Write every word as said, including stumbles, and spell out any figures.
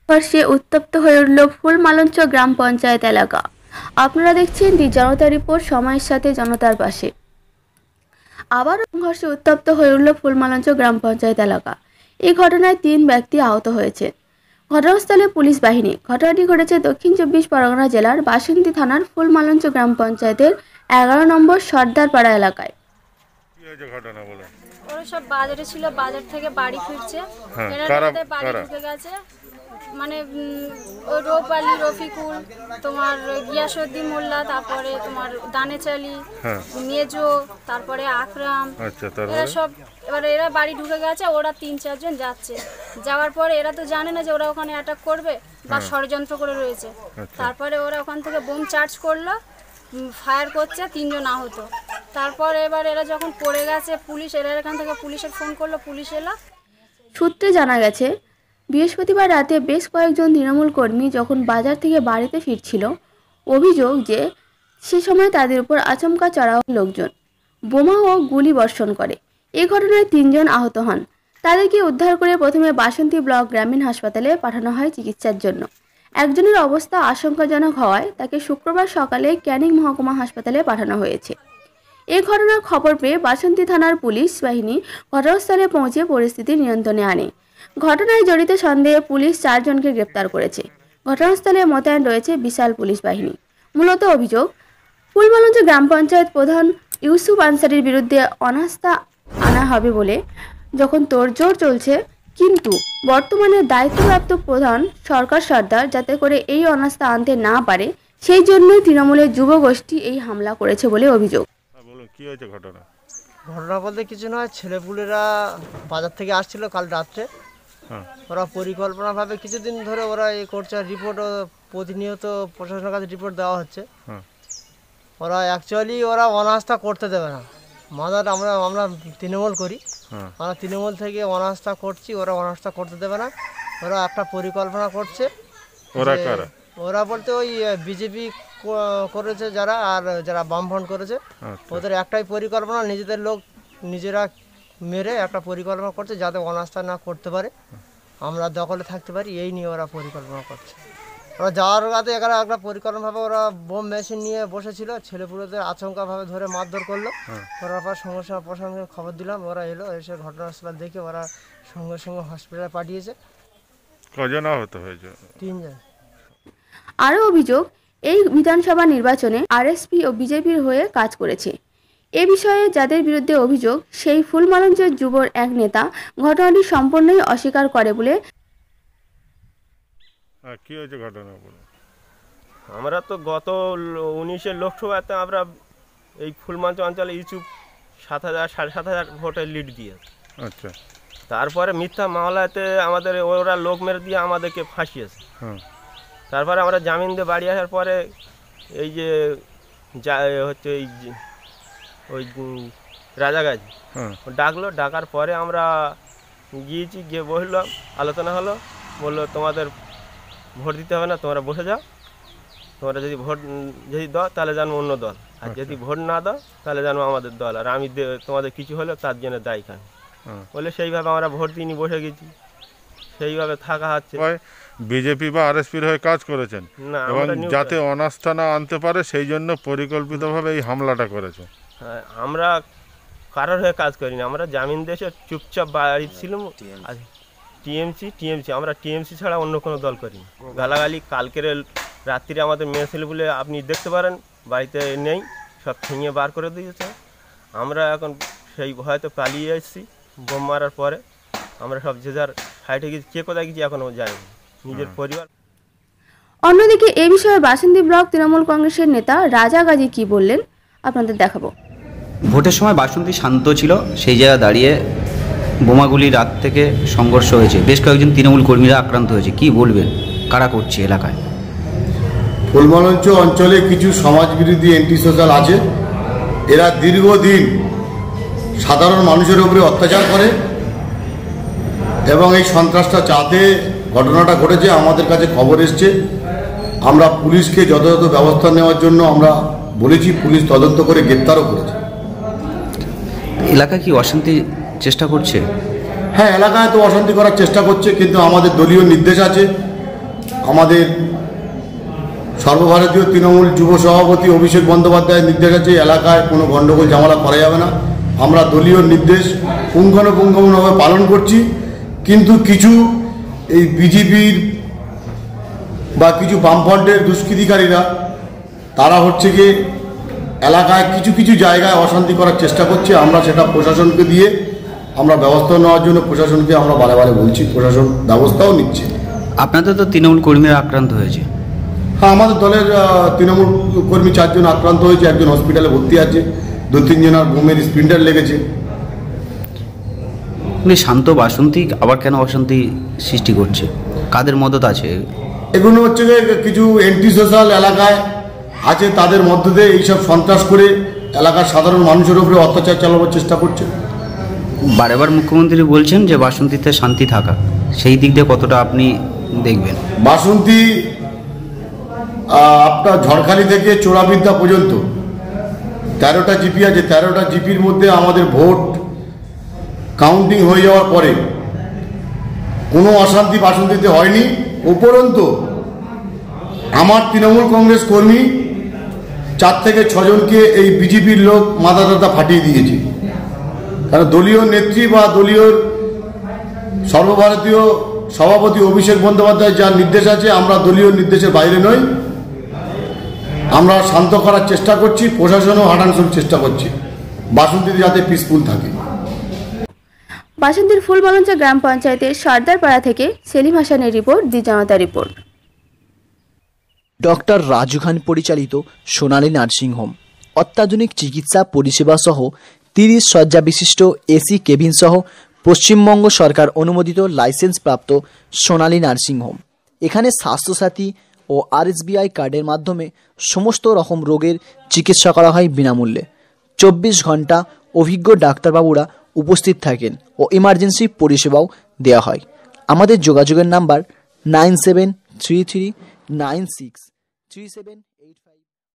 সংঘর্ষে উত্তপ্ত হয়ে উঠল ফুলমালঞ্চ গ্রাম পঞ্চায়েত এলাকা। আপনারা দেখছেন দি জনতা রিপোর্ট, সময়ের সাথে জনতার পাশে। আবার সংঘর্ষে উত্তপ্ত হয়ে উঠল ফুলমালঞ্চ গ্রাম পঞ্চায়েত এলাকা। এই ঘটনায় তিন ব্যক্তি আহত হয়েছে। ঘটনাস্থলে পুলিশ বাহিনী। ঘটনাটি ঘটেছে দক্ষিণ চব্বিশ পরগনা জেলার বাসন্তী থানার ফুলমালঞ্চ গ্রাম পঞ্চায়েতের এগারো নম্বর সর্দারপাড়া এলাকায়। ওরা সব বাজারে ছিল, বাজার থেকে বাড়ি ফিরছে, বাড়ি ঢুকে গেছে। মানে ওই রৌপালি, রফিকুল, তোমার গিয়াসউদ্দিন মোল্লা, তারপরে তোমার দানেচালি, মেজো, তারপরে আকরাম, এরা সব এবার এরা বাড়ি ঢুকে গেছে। ওরা তিন চারজন যাচ্ছে, যাওয়ার পরে এরা তো জানে না যে ওরা ওখানে অ্যাটাক করবে বা ষড়যন্ত্র করে রয়েছে। তারপরে ওরা ওখান থেকে বোম চার্জ করলো, ফায়ার করছে, তিনজন আহত। তারপর এবার এরা যখন পড়ে গেছে, পুলিশ এরা এখান থেকে পুলিশের ফোন করলো, পুলিশ এলো। সূত্রে জানা গেছে, বৃহস্পতিবার রাতে বেশ কয়েকজন তৃণমূল কর্মী যখন বাজার থেকে বাড়িতে ফিরছিল, অভিযোগ যে সে সময় তাদের উপর আচমকা চড়াও লোকজন বোমা ও গুলি বর্ষণ করে। এই ঘটনায় তিনজন আহত হন। তাদেরকে উদ্ধার করে প্রথমে বাসন্তী ব্লক গ্রামীণ হাসপাতালে পাঠানো হয় চিকিৎসার জন্য। একজনের অবস্থা আশঙ্কাজনক হওয়ায় তাকে শুক্রবার সকালে ক্যানিং মহকুমা হাসপাতালে পাঠানো হয়েছে। এই ঘটনার খবর পেয়ে বাসন্তী থানার পুলিশ বাহিনী ঘটনাস্থলে পৌঁছে পরিস্থিতি নিয়ন্ত্রণে আনে। ঘটনায় জড়িত সন্দেহে পুলিশ চারজনকে গ্রেপ্তার করেছে। ঘটনাস্থলে মোতায়েন রয়েছে বিশাল পুলিশ বাহিনী। মূলত অভিযোগ, ফুলমালঞ্চ গ্রাম পঞ্চায়েত প্রধান ইউসুফ আনসারির বিরুদ্ধে অনাস্থা আনা হবে বলে যখন তোড়জোড় চলছে, কিন্তু বর্তমানে দায়িত্বপ্রাপ্ত প্রধান সরকার সর্দার যাতে করে এই অনাস্থা আনতে না পারে, সেই জন্যই তৃণমূলের যুব গোষ্ঠী এই হামলা করেছে বলে অভিযোগ। কি হয়েছে ঘটনা? ঘটনা বলতে কিছু নয়, ছেলেপুলেরা বাজার থেকে আসছিল কাল রাত্রে। ওরা পরিকল্পনাভাবে কিছুদিন ধরে ওরা এই করছে, রিপোর্টও প্রতিনিয়ত প্রশাসনের কাছে রিপোর্ট দেওয়া হচ্ছে। ওরা অ্যাকচুয়ালি ওরা অনাস্থা করতে দেবে না। মাদার আমরা আমরা তৃণমূল করি, আমরা তৃণমূল থেকে অনাস্থা করছি, ওরা অনাস্থা করতে দেবে না। ওরা একটা পরিকল্পনা করছে। ওরা কারা? ওরা বলতে ওই বিজেপি করেছে যারা, আর যারা বামফ্রন্ট করেছে, ওদের একটাই পরিকল্পনা, নিজেদের লোক নিজেরা মেরে একটা পরিকল্পনা করছে যাতে অনাস্থা না করতে পারে, আমরা দখলে থাকতে পারি, এই নিয়ে ওরা পরিকল্পনা করছে। ওরা যাওয়ার আগে এখানে একটা পরিকল্পনাভাবে ওরা বোম মেশিন নিয়ে বসেছিল, ছেলেপুলেদের আচমকাভাবে ধরে মারধর করলো। ওরা পর সঙ্গে সঙ্গে প্রশাসনকে খবর দিলাম, ওরা এলো, এসে ঘটনাস্থল দেখে ওরা সঙ্গে সঙ্গে হসপিটালে পাঠিয়েছে। কজন আহত হয়েছে? তিনজন। আরও অভিযোগ, এই বিধানসভা নির্বাচনে আরএসপি ও বিজেপির হয়ে কাজ করেছে। এ বিষয়ে যাদের বিরুদ্ধে অভিযোগ, সেই ফুলমালঞ্চের যুবর এক নেতা ঘটনাটি সম্পূর্ণই অস্বীকার করে বলে। কি হয়েছে ঘটনা? আমরা তো গত উনিশের লোকসভাতে আমরা এই ফুলমালঞ্চ অঞ্চলে ইউসুফ সাত হাজার সাড়ে সাত হাজার ভোটে লিড দিয়ে, আচ্ছা, তারপরে মিথ্যা মামলাতে আমাদের ওরা লোক মেরে দিয়ে আমাদেরকে ফাঁসিয়েছে। তারপরে আমরা জামিন দিয়ে বাড়ি আসার পরে এই যে যা হচ্ছে এই ওই রাজাগাজি ডাকলো, ডাকার পরে আমরা গিয়েছি, গিয়ে বসলাম, আলোচনা হলো, বললো তোমাদের ভোট দিতে হবে না, তোমরা বসে যাও, তোমরা যদি ভোট যদি দাও তাহলে জানো অন্য দল, আর যদি ভোট না দাও তাহলে জানো আমাদের দল, আর আমি তোমাদের কিছু হলে তার জন্য দায়ী খান বলে সেইভাবে আমরা ভোট দিইনি, বসে গেছি, সেইভাবে থাকা হচ্ছে। বিজেপি বা আরএসপির হয়ে কাজ করেছেন এবং যাতে অনাস্থা না আনতে পারে সেই জন্য পরিকল্পিতভাবে এই হামলাটা করেছে। হ্যাঁ, আমরা কারোর হয়ে কাজ করিনি, আমরা জামিন দেশে চুপচাপ বাড়ি ছিলাম। টিএমসি টিএমসি আমরা টিএমসি ছাড়া অন্য কোনো দল করিনি। গালাগালি কালকের রাত্রিরে আমাদের মেয়ে ছেলে বলে আপনি দেখতে পারেন বাড়িতে নেই, সব ছিঁড়ে বার করে দিয়েছে। আমরা এখন সেই ভয়তে পালিয়ে এসেছি। বোম মারার পরে আমরা সব যে যার সাইডে গেছি, কে কোথায় গেছি এখনও জানি নিজের পরিবার। অন্যদিকে এ বিষয়ে বাসন্তী ব্লক তৃণমূল কংগ্রেসের নেতা রাজা গাজী কি বললেন আপনাদের দেখাবো। ভোটের সময় বাসন্তী শান্ত ছিল, সেই জায়গায় দাঁড়িয়ে বোমাগুলি রাত থেকে সংঘর্ষ হয়েছে, বেশ কয়েকজন তৃণমূল কর্মীরা আক্রান্ত হয়েছে। কি বলবেন, কারা করছে এলাকায়? ফুলমালঞ্চ অঞ্চলে কিছু সমাজবিরোধী এন্টি সোশ্যাল আছে, এরা দীর্ঘদিন সাধারণ মানুষের উপরে অত্যাচার করে এবং এই সন্ত্রাসটা যাতে ঘটনাটা ঘটেছে আমাদের কাছে খবর এসছে। আমরা পুলিশকে যথাযথ ব্যবস্থা নেওয়ার জন্য আমরা বলেছি, পুলিশ তদন্ত করে গ্রেপ্তারও করেছে। এলাকা কি অশান্তি চেষ্টা করছে? হ্যাঁ, এলাকায় তো অশান্তি করার চেষ্টা করছে, কিন্তু আমাদের দলীয় নির্দেশ আছে আমাদের সর্বভারতীয় তৃণমূল যুব সভাপতি অভিষেক বন্দ্যোপাধ্যায়ের নির্দেশ আছে এলাকায় কোনো গণ্ডগোল ঝামেলা করা যাবে না। আমরা দলীয় নির্দেশ পুঙ্খানুপুঙ্খভাবে পালন করছি, কিন্তু কিছু এই বিজেপির বা কিছু বামফ্রন্টের দুষ্কৃতিকারীরা তারা হচ্ছে কি এলাকায় কিছু কিছু জায়গায় অশান্তি করার চেষ্টা করছে। আমরা সেটা প্রশাসনকে দিয়ে আমরা ব্যবস্থা নেওয়ার জন্য প্রশাসনকে আমরা বারে বারে বলছি, প্রশাসন ব্যবস্থাও নিচ্ছে। আপনাদের তো তৃণমূল কর্মীরা আক্রান্ত হয়েছে। হ্যাঁ, আমাদের দলের তৃণমূল কর্মী চারজন আক্রান্ত হয়েছে, একজন হসপিটালে ভর্তি আছে, দু তিনজনের বোমের স্প্লিন্টার লেগেছে। শান্ত বাসন্তী আবার কেন অশান্তি সৃষ্টি করছে, কাদের মদত আছে? এগুলো হচ্ছে কিছু অ্যান্টি সোশ্যাল এলাকায় আছে, তাদের মধ্য দিয়ে এইসব সন্ত্রাস করে এলাকার সাধারণ মানুষের উপরে অত্যাচার চালানোর চেষ্টা করছে। বারেবার মুখ্যমন্ত্রী বলছেন যে বাসন্তীতে শান্তি থাকা, সেই দিক দিয়ে কতটা আপনি দেখবেন? বাসন্তী আপনার ঝড়খালি থেকে চোরাবিদ্যা পর্যন্ত তেরোটা জিপি আছে। তেরোটা জিপির মধ্যে আমাদের ভোট কাউন্টিং হয়ে যাওয়ার পরে কোনো অশান্তি বাসন্তীতে হয়নি। উপরন্তু আমার তৃণমূল কংগ্রেস কর্মী চার থেকে ছজনকে এই বিজেপির লোক মাথা টাথা ফাটিয়ে দিয়েছে। কারণ দলীয় নেত্রী বা দলীয় সর্বভারতীয় সভাপতি অভিষেক বন্দ্যোপাধ্যায় যার নির্দেশ আছে, আমরা দলীয় নির্দেশের বাইরে নই। আমরা শান্ত করার চেষ্টা করছি, প্রশাসনও হাঁটানোর চেষ্টা করছি বাসন্তীতে যাতে পিসফুল থাকে। বাসন্তীর ফুলবালঞ্চা গ্রাম পঞ্চায়েতের সর্দারপাড়া থেকে সেলিম হাসানের report, the Janata report. Doctor Raju Khan পরিচালিত সোনালী নার্সিং হোম অত্যাধুনিক চিকিৎসা পরিষেবা সহ তিরিশ শয্যা বিশিষ্ট এসি কেবিন সহ পশ্চিমবঙ্গ সরকার অনুমোদিত লাইসেন্স প্রাপ্ত সোনালী নার্সিং হোম। এখানে স্বাস্থ্যসাথী ও আরএসবিআই কার্ডের মাধ্যমে সমস্ত রকম রোগের চিকিৎসা করা হয় বিনামূল্যে। চব্বিশ ঘন্টা অভিজ্ঞ ডাক্তারবাবুরা উপস্থিত থাকেন ও ইমার্জেন্সি পরিষেবাও দেওয়া হয়। আমাদের যোগাযোগের number nine seven three three nine six three seven eight five.